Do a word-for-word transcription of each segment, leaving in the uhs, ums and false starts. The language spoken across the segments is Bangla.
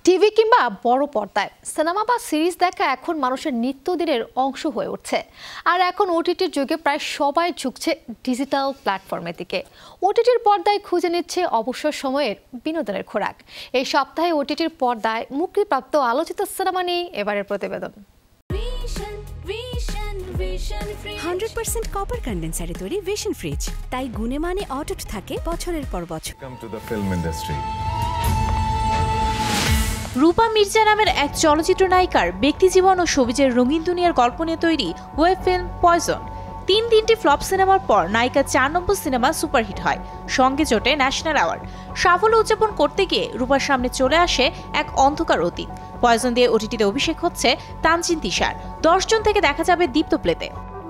টিভি কিংবা বড় পর্দায় সিনেমা বা সিরিজ দেখা এখন মানুষের নিত্যদিনের অংশ হয়ে উঠছে। আর এখন ওটিটির যুগে প্রায় সবাই ঝুঁকছে ডিজিটাল প্ল্যাটফর্মের দিকে। ওটিটির পর্দায় খুঁজে নিচ্ছে অবসর সময়ের বিনোদনের খোরাক। এই সপ্তাহে ওটিটির পর্দায় মুক্তিপ্রাপ্ত আলোচিত সিনেমা নিয়ে এবারের প্রতিবেদন। হান্ড্রেড পার্সেন্ট কপার কন্ডেন্সারে তৈরি ভিশন ফ্রিজ, তাই গুণে মানে অটুট থাকে বছরের পর বছর। রূপা মির্জা নামের এক চলচ্চিত্র নায়িকার ব্যক্তিজীবন ও সবিজের রঙিন দুনিয়ার গল্প নিয়ে তৈরি ওয়েব ফিল্ম পয়জন। তিন তিনটি ফ্লপ সিনেমার পর নায়িকার চার নম্বর সিনেমা সুপারহিট হয়, সঙ্গে জোটে ন্যাশনাল অ্যাওয়ার্ড। সাফল্য উদযাপন করতে গিয়ে রূপার সামনে চলে আসে এক অন্ধকার অতীত। পয়জন দিয়ে ওটিটিতে অভিষেক হচ্ছে তানজিন তিশার। দশ জন থেকে দেখা যাবে দীপ্ত প্লেতে।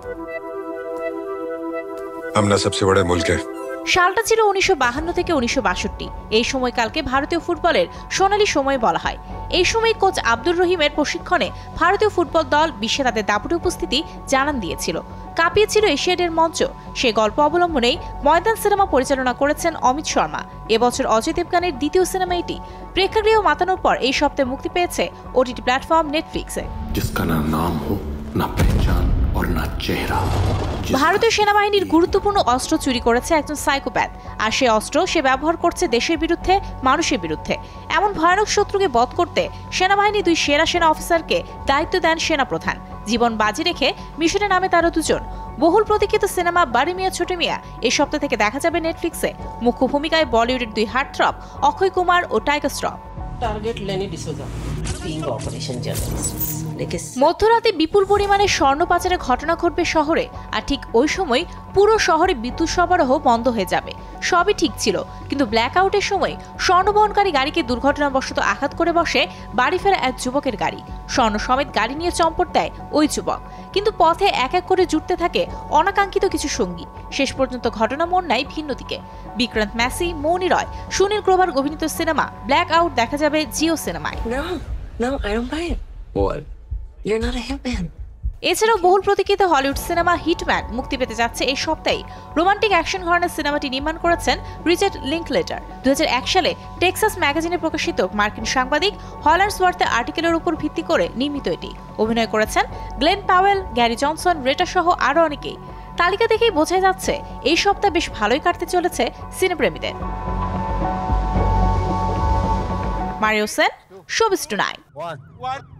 সালটা ছিল উনিশশো বাহান্ন থেকে উনিশশো বাষট্টি। এই সময়কালকে ভারতীয় ফুটবলের সোনালী সময় বলা হয়। এই সময় কোচ আব্দুর রহিমের প্রশিক্ষণে ভারতীয় ফুটবল দল বিশ্বে তাদের দাপুটে উপস্থিতি জানান দিয়েছিল, কাঁপিয়েছিল এশিয়াডের মঞ্চ। সেই গল্প অবলম্বনেই ময়দান সিনেমা পরিচালনা করেছেন অমিত শর্মা। এবছর অজয় দেবগানের দ্বিতীয় সিনেমা এটি। প্রেক্ষাগৃহ মাতানোর পর এই সপ্তাহে মুক্তি পেয়েছে ওটিটি প্ল্যাটফর্ম নেটফ্লিক্সে। ভারতীয় সেনাবাহিনীর গুরুত্বপূর্ণ অস্ত্র চুরি করেছে একজন সাইকোপ্যাথ। আর সে অস্ত্র সে ব্যবহার করছে দেশের বিরুদ্ধে, মানুষের বিরুদ্ধে। এমন ভয়ানক শত্রুকে বধ করতে সেনাবাহিনী দুই সেরা সেনা অফিসারকে দায়িত্ব দেন সেনাপ্রধান। জীবন বাজি রেখে মিশনে নামে তারা দুজন। বহুল প্রতীক্ষিত সিনেমা বাড়ি মিয়া ছোট মিয়া এই সপ্তাহ থেকে দেখা যাবে নেটফ্লিক্সে। মুখ্য ভূমিকায় বলিউডের দুই হার্টথ্রব অক্ষয় কুমার ও টাইগার শ্রফ। টার্গেট লেনি ডিসোজা, বিং অপারেশন জার্নালিস্ট। মধ্যরাতে বিপুল পরিমাণে স্বর্ণ পাচারের ঘটনা ঘটবে শহরে। আর ঠিক ওই সময় পুরো শহরে বিদ্যুৎ সরবরাহ বন্ধ হয়ে যাবে। সবই ঠিক ছিল, কিন্তু ব্ল্যাক আউটের সময় স্বর্ণবহনকারী গাড়িকে দুর্ঘটনাবশত আঘাত করে বসে বাড়ি ফেরা এক যুবকের গাড়ি। স্বর্ণ সমেত গাড়ি নিয়ে চম্পট দেয় ওই যুবক। কিন্তু পথে এক এক করে জুটতে থাকে অনাকাঙ্ক্ষিত কিছু সঙ্গী। শেষ পর্যন্ত ঘটনা মোড় নেয় ভিন্ন দিকে। বিক্রান্ত ম্যাসি, মৌনি রয়, সুনীল গ্রোভার অভিনীত সিনেমা ব্ল্যাক আউট দেখা যাবে জিও সিনেমায়। এছাড়াও বহুল প্রতীক্ষিত হলিউড সিনেমা হিটম্যান মুক্তি পেতে যাচ্ছে এই সপ্তাহে। রোমান্টিক অ্যাকশন ঘরানার সিনেমাটি নির্মাণ করেছেন রিচার্ড লিঙ্কলেটার। দুই হাজার এক সালে টেক্সাস ম্যাগাজিনে প্রকাশিত মার্কিন সাংবাদিক হলার্সওয়ার্থের আর্টিকেলের উপর ভিত্তি করে নির্মিত এটি। অভিনয় করেছেন গ্লেন পাওয়েল, গ্যারি জনসন, রেটা সহ আরও অনেকেই। তালিকা দেখেই বোঝা যাচ্ছে এই সপ্তাহ বেশ ভালোই কাটতে চলেছে সিনেপ্রেমীদের। Mario Sen, showbiz tonight.